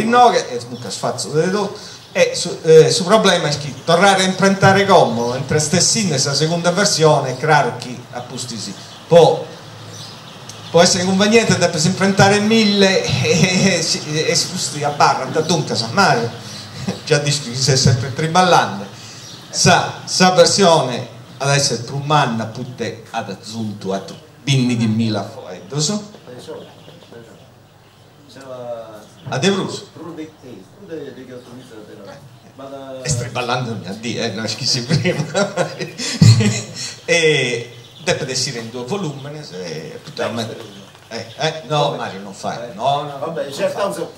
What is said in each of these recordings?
no, e comunque sfazzo di tutto, e il problema è che tornare a imprentare comodo mentre stessimo questa seconda versione, è chiaro che appunto sì, può essere conveniente da imprentare 1000 e si sposti a barra da dunque San Mario già dici che sei sempre triballante sa versione ad essere trumanna putte ad azzunto a binni di mila fuori ad Evruso e striballando a dire non schisi prima e deve essere in 2 volumi no Mario non fai no vabbè certo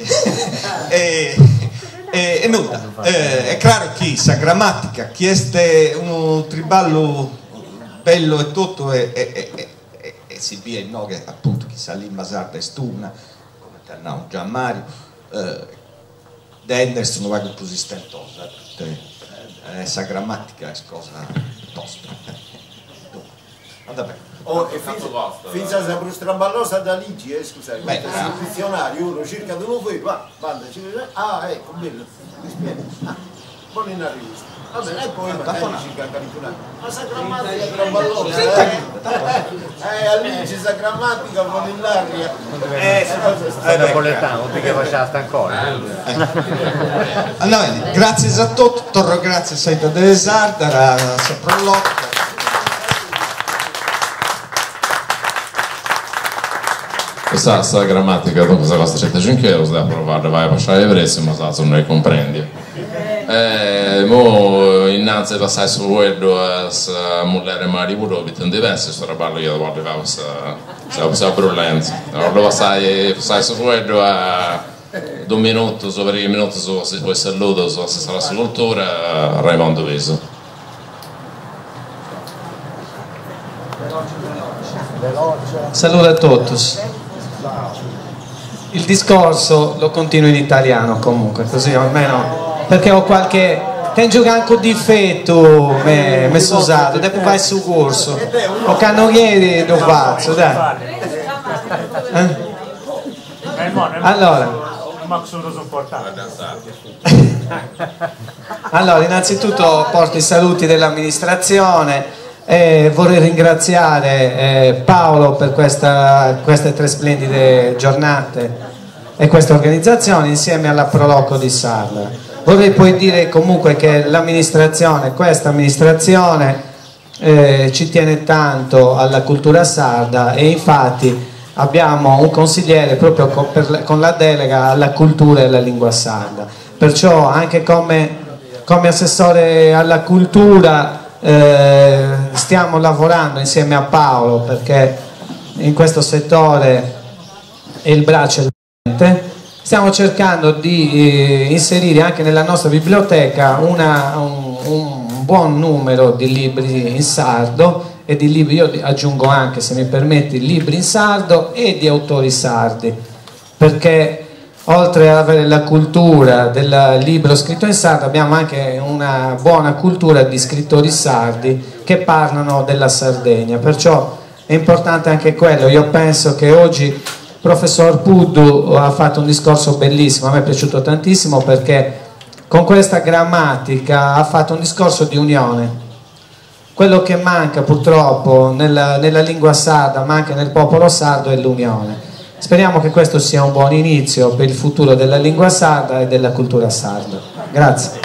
e nulla è chiaro che sa grammatica chieste un triballo bello e tutto e si via in no che appunto chi sa lì Masarda e Stuna come te no già Mario Denners non va così stentosa sa grammatica è cosa tosta vabbè finché si è straballosa da Ligi scusate il dizionario uno cerca di nuovo e va ecco bello buon in arrivo va bene e poi magari cerca caricatura ma sa grammatica straballosa a Ligi sa grammatica buon in aria napoletano perché faceva ancora allora grazie a tutti torno grazie a Saita de Sardara a Saprolotto. Questa grammatica dopo questa cosa 105 euro da provare vai a passare i prezzi ma sa non ne comprendi mo innanzi passare su quello a mullare mari pure bitton diversi sto raballo che dopo arrivava questa brulenza allora passare su quello a 2 minuti sopra 3 minuti su se poi saluto su se sarà scultura Raimondo Veso saluto a tutti. Il discorso lo continuo in italiano comunque, così almeno perché ho qualche tengo anche un difetto messo usato, dopo vai su corso o cannonieri lo faccio dai allora innanzitutto porto i saluti dell'amministrazione. Vorrei ringraziare Paolo per queste 3 splendide giornate e questa organizzazione insieme alla Proloco di Sarda. Vorrei poi dire comunque che questa amministrazione ci tiene tanto alla cultura sarda e infatti abbiamo un consigliere proprio con la delega alla cultura e alla lingua sarda. Perciò anche come assessore alla cultura stiamo lavorando insieme a Paolo perché in questo settore è il braccio e il mente. Stiamo cercando di inserire anche nella nostra biblioteca un buon numero di libri in sardo e di libri, io aggiungo anche, se mi permetti, libri in sardo e di autori sardi, perché oltre ad avere la cultura del libro scritto in sardo abbiamo anche una buona cultura di scrittori sardi che parlano della Sardegna, perciò è importante anche quello. Io penso che oggi il professor Puddu ha fatto un discorso bellissimo, a me è piaciuto tantissimo perché con questa grammatica ha fatto un discorso di unione. Quello che manca purtroppo nella lingua sarda ma anche nel popolo sardo è l'unione. Speriamo che questo sia un buon inizio per il futuro della lingua sarda e della cultura sarda. Grazie.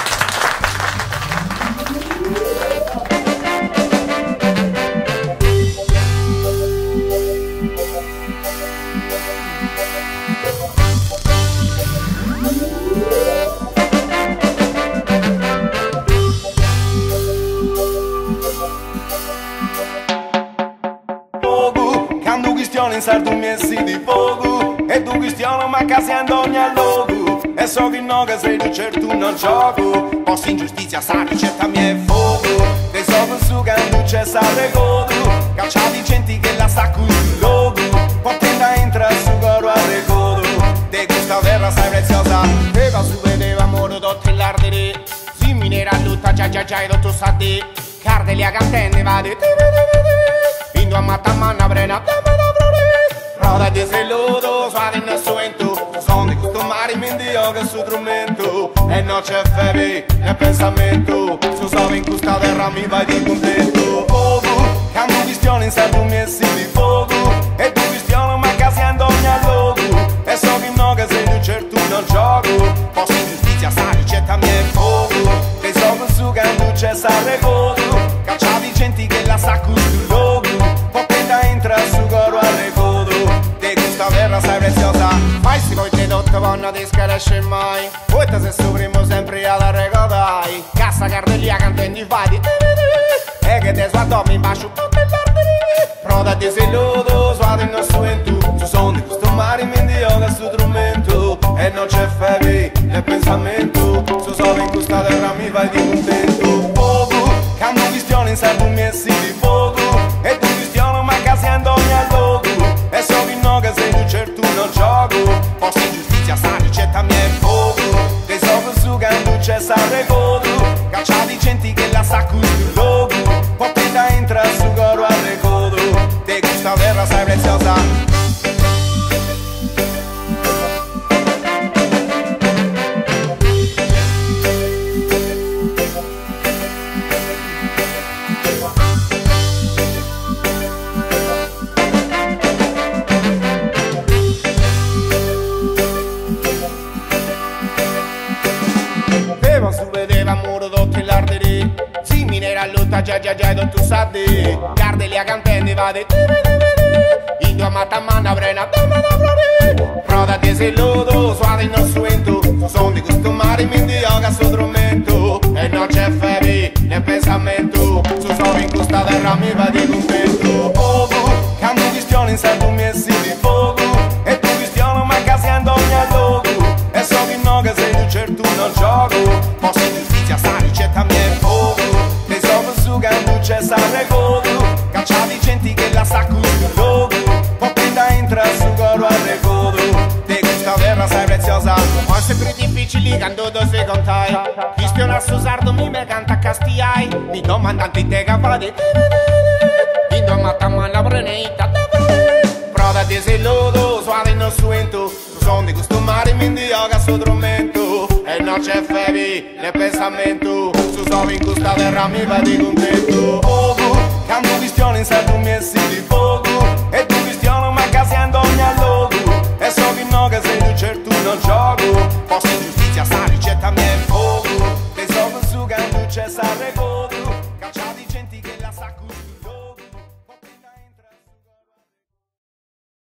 In sardo messi di fuoco e tu cristiano ma casando ogni luogo e so che no che sei tu certo non gioco posso ingiustizia sa ricetta mia è fuoco e so che su che non c'è sale godo cacciati gente che la sa con il logo potenda entra su coro a recodo de questa terra sai preziosa e va su vedeva amore tutto l'ardere si minera tutta già e tutto sa de cardeli a cantenne va de fino a mattamanna prena roda di saluto, suave in suento, sono di questo mare gioca su strumento e non c'è fede né pensamento, su solo in questa terra mi vai di contento. Oh, cambio questione in salvo messi di fuoco e tu questione ma casi in ogni luogo e so che no che sei tu certo non gioco, posso ingiustizia sa ricetta mia fuoco, che so che su cambio c'è sa regodo, cacciati gente che la sa sul luogo, poi entra su coro a regodo, di questa terra sei preziosa, mai si poi te tutto vanno ti scaresce mai, poi te sei su primo sempre alla regodai, cassa cartellia cantendi fatti, e che te sguardo mi bacio proda di seludo, suado in nostro entu, su son di questo mare mi indioga su strumento, e non c'è fede né pensamento, su solo in questa terra mi vai di contento. Poco, cambio questione in salvo messi di fuoco, e tu questione ma casi in ogni luogo, e so che no che sei tu certo non gioco, posso ingiustizia sa ricetta mia è poco, te so che su cambio c'è sa regodo, cacciati gente che la sa sul luogo, poi entra su coro a regodo, di questa terra sei preziosa. Già tu sai, guarda le cantendi vade, in tua matta manna prena, proda di seludo, suave in nostro vento, son di questo mare mi indioga su strumento, e non c'è fede né pensamento, su solo in questa terra mi va di contento. Poco, cambio questione in salvo messi di fuoco, e tu questione ma casi in ogni luogo, e so che no che sei tu certo non gioco, posso ingiustizia sa ricetta mia è fuoco, te so che su cambio c'è sa regodo, cacciati gente che la sa sul luogo, poi entra su coro a regodo, di questa terra sei preziosa. Ma sempre difficili quando tu sei contai, chi spiona su sardo mi me canta castiai, mi domandanti te capati, in tua matta manna preneita, proda di seludo, suave in nostro vento, su son di questo mare mi indioga su strumento, e non c'è fede né pensamento, su solo in questa terra mi va di contento. Poco, cambio questione in salvo messi di fuoco, e tu questione ma casi in ogni luogo, e so che no che sei tu certo non gioco, posso